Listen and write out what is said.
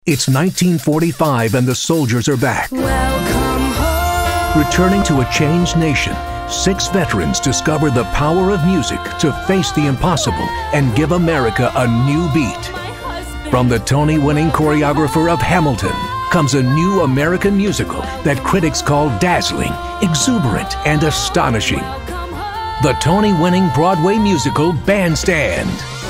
It's 1945 and the soldiers are back. Welcome home. Returning to a changed nation, 6 veterans discover the power of music to face the impossible and give America a new beat. From the Tony-winning choreographer of Hamilton comes a new American musical that critics call dazzling, exuberant, and astonishing. The Tony-winning Broadway musical Bandstand.